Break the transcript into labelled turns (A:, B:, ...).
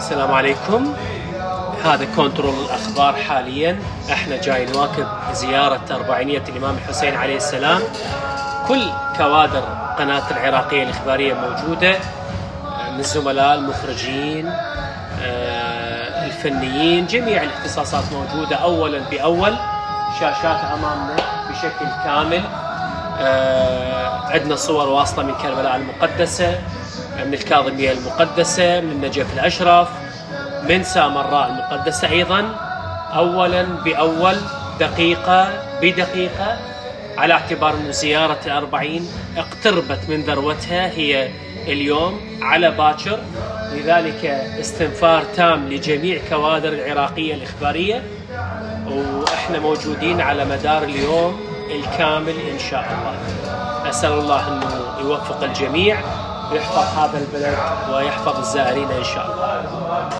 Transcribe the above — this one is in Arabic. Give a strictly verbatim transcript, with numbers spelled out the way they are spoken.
A: السلام عليكم. هذا كنترول الأخبار. حاليا احنا جاي نواكب زيارة أربعينية الإمام الحسين عليه السلام. كل كوادر قناة العراقية الإخبارية موجودة، من الزملاء المخرجين الفنيين، جميع الاختصاصات موجودة أولا بأول. شاشات أمامنا بشكل كامل. عندنا صور واصلة من كربلاء المقدسة، من الكاظمية المقدسة، من النجف الأشرف، من سامراء المقدسة أيضا، أولا بأول، دقيقة بدقيقة، على اعتبار أن زيارة الأربعين اقتربت من ذروتها هي اليوم على باكر، لذلك استنفار تام لجميع كوادر العراقية الإخبارية، وإحنا موجودين على مدار اليوم الكامل إن شاء الله. أسأل الله أنه يوفق الجميع ويحفظ هذا البلد ويحفظ الزائرين إن شاء الله.